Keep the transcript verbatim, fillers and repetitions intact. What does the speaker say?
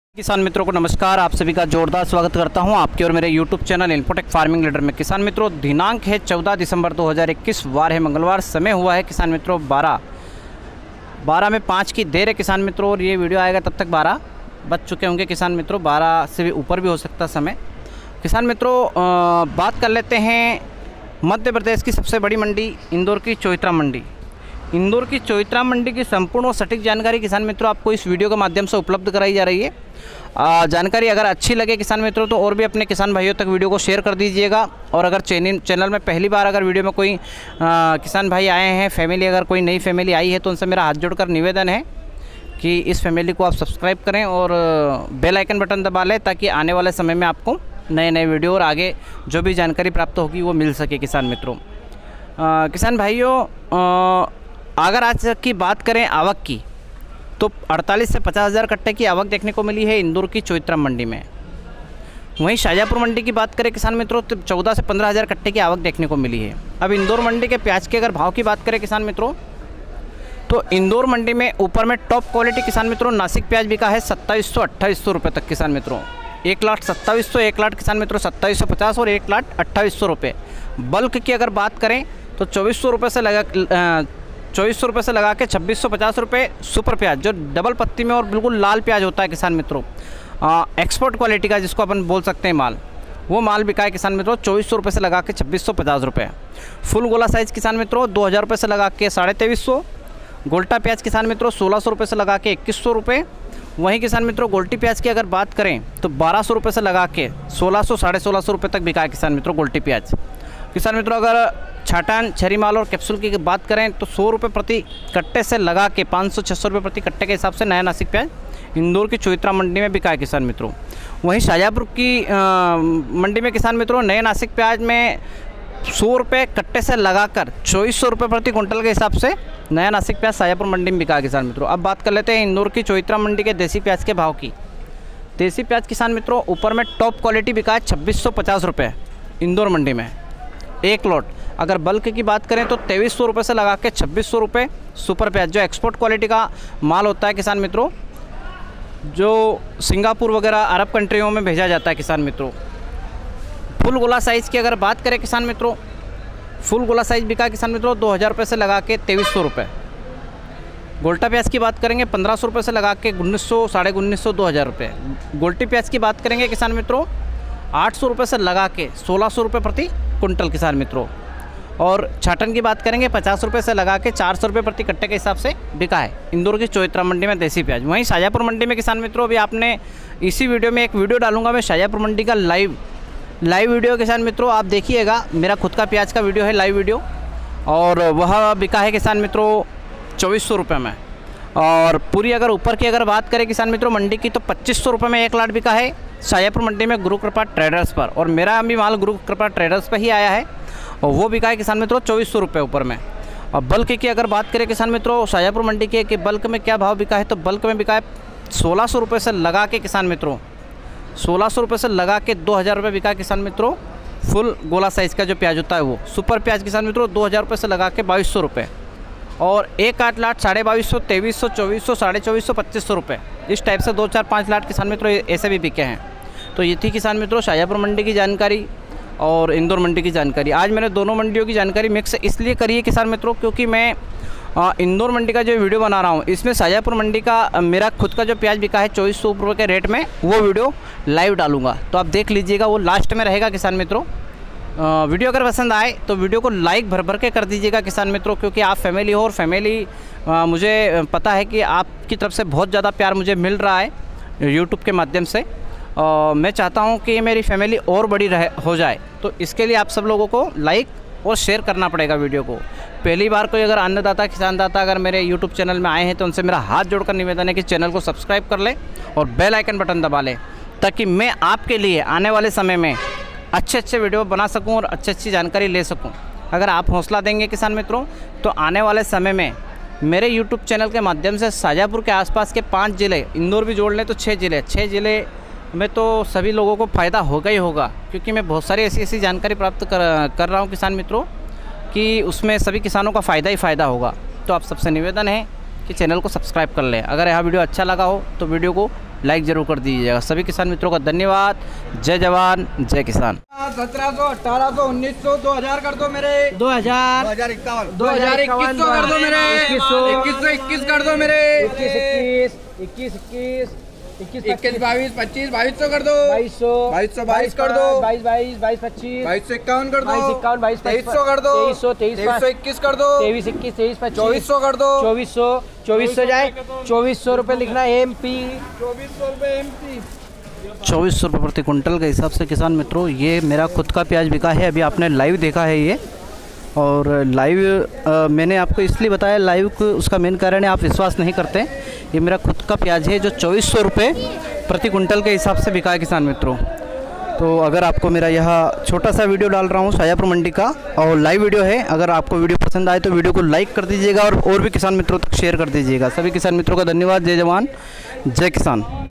किसान मित्रों को नमस्कार। आप सभी का जोरदार स्वागत करता हूं आपके और मेरे YouTube channel Infotech Farming Leader में। किसान मित्रों, दिनांक है चौदह दिसंबर दो हज़ार इक्कीस, वार है मंगलवार, समय हुआ है किसान मित्रों बारह बारह में पाँच की देर है किसान मित्रों। और ये वीडियो आएगा तब तक बारह बज चुके होंगे किसान मित्रों, बारह से भी ऊपर भी हो सकता समय। किसान मित्रों, बात कर लेते हैं मध्य प्रदेश की सबसे बड़ी मंडी इंदौर की चौइत्रा मंडी। इंदौर की चौइत्रा मंडी की संपूर्ण और सटीक जानकारी किसान मित्रों आपको इस वीडियो के माध्यम से उपलब्ध कराई जा रही है। आ, जानकारी अगर अच्छी लगे किसान मित्रों तो और भी अपने किसान भाइयों तक वीडियो को शेयर कर दीजिएगा। और अगर चैनल चैनल में पहली बार अगर वीडियो में कोई आ, किसान भाई आए हैं, फैमिली अगर कोई नई फैमिली आई है, तो उनसे मेरा हाथ जोड़कर निवेदन है कि इस फैमिली को आप सब्सक्राइब करें और बेल आइकन बटन दबा लें, ताकि आने वाले समय में आपको नए नए वीडियो और आगे जो भी जानकारी प्राप्त होगी वो मिल सके किसान मित्रों। आ, किसान भाइयों, अगर आज की बात करें आवक की, तो अड़तालीस से पचास हज़ार कट्टे की आवक देखने को मिली है इंदौर की चौइत्रा मंडी में। वहीं शाजापुर मंडी की बात करें किसान मित्रों तो चौदह से पंद्रह हज़ार कट्टे की आवक देखने को मिली है। अब इंदौर मंडी के प्याज के अगर भाव की बात करें किसान मित्रों, तो इंदौर मंडी में ऊपर में टॉप क्वालिटी किसान मित्रों नासिक प्याज बिका है सत्ताईस सौ अट्ठाईस सौ रुपये तक किसान मित्रों। एक लाख सत्ताईस सौ, एक लाख किसान मित्रों सत्ताईस सौ पचास और एक लाख अट्ठाईस सौ रुपये। बल्क की अगर बात करें तो चौबीस सौ रुपये से लगा चौबीस सौ रुपये से लगा के छब्बीस सौ पचास रुपये सुपर प्याज, जो डबल पत्ती में और बिल्कुल लाल प्याज होता है किसान मित्रों, एक्सपोर्ट क्वालिटी का जिसको अपन बोल सकते हैं माल, वो माल बिका है किसान मित्रों चौबीस सौ रुपये से लगा के छब्बीस सौ पचास रुपये। फुल गोला साइज़ किसान मित्रों दो हज़ार रुपये से लगा के साढ़े तेईस सौ। गोल्टा प्याज किसान मित्रों सोलह सौ रुपये से लगा के इक्कीस सौ रुपये। वहीं किसान मित्रों गोल्टी प्याज की अगर बात करें तो बारह सौ रुपये से लगा के सोलह सौ साढ़े सोलह सौ रुपये तक बिका है किसान मित्रों गोल्टी प्याज। किसान मित्रों अगर छाटान छरी माल और कैप्सूल की बात करें तो सौ रुपये प्रति कट्टे से लगा के पाँच सौ छः सौ रुपये प्रति कट्टे के हिसाब से नया नासिक प्याज इंदौर की चौइत्रा मंडी में बिका है किसान मित्रों। वहीं शाजापुर की आ, मंडी में किसान मित्रों नए नासिक प्याज में सौ रुपये कट्टे से लगाकर चौबीस सौ रुपये प्रति कुंटल के हिसाब से नया नासिक प्याज शाजापुर मंडी में बिका है किसान मित्रों। अब बात कर लेते हैं इंदौर की चौइत्रा मंडी के देसी प्याज के भाव की। देसी प्याज किसान मित्रों ऊपर में टॉप क्वालिटी बिका है छब्बीस सौ पचास रुपये इंदौर मंडी में एक लॉट। अगर बल्क की बात करें तो तेईस सौ रुपये से लगा के छब्बीस सौ रुपये सुपर प्याज, जो एक्सपोर्ट क्वालिटी का माल होता है किसान मित्रों, जो सिंगापुर वगैरह अरब कंट्रियों में भेजा जाता है किसान मित्रों। फुल गोला साइज़ की अगर बात करें किसान मित्रों, फुल गोला साइज़ बिका किसान मित्रों दो हज़ार रुपये से लगा के तेईस सौ रुपये। गोल्टा प्याज की बात करेंगे पंद्रह सौ रुपये से लगा के उन्नीस सौ साढ़े उन्नीस सौ दो हज़ार रुपये। गोल्टी प्याज की बात करेंगे किसान मित्रों आठ सौ रुपये से लगा के सोलह सौ रुपये प्रति कुंटल किसान मित्रों। और छाटन की बात करेंगे पचास रुपये से लगा के चार सौ रुपये प्रति कट्टे के हिसाब से बिका है इंदौर की चौइत्रा मंडी में देसी प्याज। वहीं शाजापुर मंडी में किसान मित्रों अभी आपने इसी वीडियो में एक वीडियो डालूंगा मैं शाजापुर मंडी का लाइव लाइव वीडियो किसान मित्रों, आप देखिएगा। मेरा खुद का प्याज का वीडियो है लाइव वीडियो, और वह बिका है किसान मित्रों चौबीस सौ रुपये में। और पूरी अगर ऊपर की अगर बात करें किसान मित्रों मंडी की, तो पच्चीस सौ रुपये में एक लाट बिका है शाजापुर मंडी में गुरु कृपा ट्रेडर्स पर। और मेरा भी माल गुरु कृपा ट्रेडर्स पर ही आया है और वो बिका है किसान मित्रों चौबीस सौ रुपये ऊपर में। और बल्क की अगर बात करें किसान मित्रों शाजापुर मंडी के कि बल्क में क्या भाव बिका है, तो बल्क में बिका है सोलह सौ रुपये से लगा के किसान मित्रों सोलह सौ रुपये से लगा के दो हज़ार रुपये बिका किसान मित्रों। फुल गोला साइज़ का जो प्याज होता है वो सुपर प्याज किसान मित्रों दो हज़ार रुपये से लगा के बाईस सौ रुपये। और एक आठ लाट साढ़े बाईस सौ, तेईस सौ, चौबीस सौ, साढ़े चौबीस सौ, पच्चीस सौ रुपये, इस टाइप से दो चार पाँच लाट किसान मित्रों ऐसे भी बिके हैं। तो ये थी किसान मित्रों शाजापुर मंडी की जानकारी और इंदौर मंडी की जानकारी। आज मैंने दोनों मंडियों की जानकारी मिक्स इसलिए करी है किसान मित्रों, क्योंकि मैं इंदौर मंडी का जो वीडियो बना रहा हूँ इसमें शाजापुर मंडी का मेरा खुद का जो प्याज बिका है चौबीस सौ रुपये के रेट में, वो वीडियो लाइव डालूंगा, तो आप देख लीजिएगा, वो लास्ट में रहेगा किसान मित्रों। वीडियो अगर पसंद आए तो वीडियो को लाइक भर भर के कर दीजिएगा किसान मित्रों, क्योंकि आप फैमिली हो और फैमिली आ, मुझे पता है कि आपकी तरफ से बहुत ज़्यादा प्यार मुझे मिल रहा है यूट्यूब के माध्यम से। आ, मैं चाहता हूं कि मेरी फैमिली और बड़ी रहे हो जाए, तो इसके लिए आप सब लोगों को लाइक और शेयर करना पड़ेगा वीडियो को। पहली बार कोई अगर अन्नदाता किसानदाता अगर मेरे यूट्यूब चैनल में आए हैं तो उनसे मेरा हाथ जोड़कर निवेदन है कि चैनल को सब्सक्राइब कर ले और बेल आइकन बटन दबा लें, ताकि मैं आपके लिए आने वाले समय में अच्छे अच्छे वीडियो बना सकूं और अच्छी अच्छी जानकारी ले सकूं। अगर आप हौसला देंगे किसान मित्रों तो आने वाले समय में मेरे यूट्यूब चैनल के माध्यम से शाजापुर के आसपास के पाँच ज़िले, इंदौर भी जोड़ लें तो छः ज़िले छः ज़िले में तो सभी लोगों को फ़ायदा होगा ही होगा, क्योंकि मैं बहुत सारी ऐसी ऐसी जानकारी प्राप्त कर कर रहा हूँ किसान मित्रों कि उसमें सभी किसानों का फ़ायदा ही फ़ायदा होगा। तो आप सबसे निवेदन है कि चैनल को सब्सक्राइब कर लें। अगर यह वीडियो अच्छा लगा हो तो वीडियो को लाइक ज़रूर कर दीजिएगा। सभी किसान मित्रों का धन्यवाद। जय जवान जय किसान। सत्रह सौ अठारह सौ उन्नीस सौ दो हजार कर दो मेरे, दो हजार दो हजार इक्यावन दो हजार इक्कीस सौ कर दो मेरे, इक्कीस सौ इक्कीस सौ इक्कीस कर दो मेरे, इक्कीस इक्कीस इक्कीस इक्कीस इक्कीस इक्कीस बाईस पच्चीस बाईस सौ कर दो, बाईस सौ बाईस सौ बाईस कर दो, बाईस बाईस बाईस पच्चीस बाईस सौ इक्यावन कर दो, बाईस इक्यावन बाईस तेईस सौ कर दो, तेईस सौ तेईस तेईस सौ इक्कीस कर दो, तेईस इक्कीस तेईस पच्चीस चौबीस सौ कर दो, चौबीस सौ चौबीस सौ जाए, चौबीस सौ रुपये लिखना एम पी, चौबीस सौ रुपये एम पी। चौबीस सौ रुपये प्रति कुंटल के हिसाब से किसान मित्रों ये मेरा खुद का प्याज बिका है। अभी आपने लाइव देखा है ये, और लाइव आ, मैंने आपको इसलिए बताया लाइव को, उसका मेन कारण है आप विश्वास नहीं करते। ये मेरा खुद का प्याज है जो चौबीस सौ रुपये प्रति कुंटल के हिसाब से बिका है किसान मित्रों। तो अगर आपको मेरा यह छोटा सा वीडियो डाल रहा हूँ शाजापुर मंडी का, और लाइव वीडियो है, अगर आपको वीडियो पसंद आए तो वीडियो को लाइक कर दीजिएगा और और भी किसान मित्रों तक शेयर कर दीजिएगा। सभी किसान मित्रों का धन्यवाद। जय जवान जय किसान।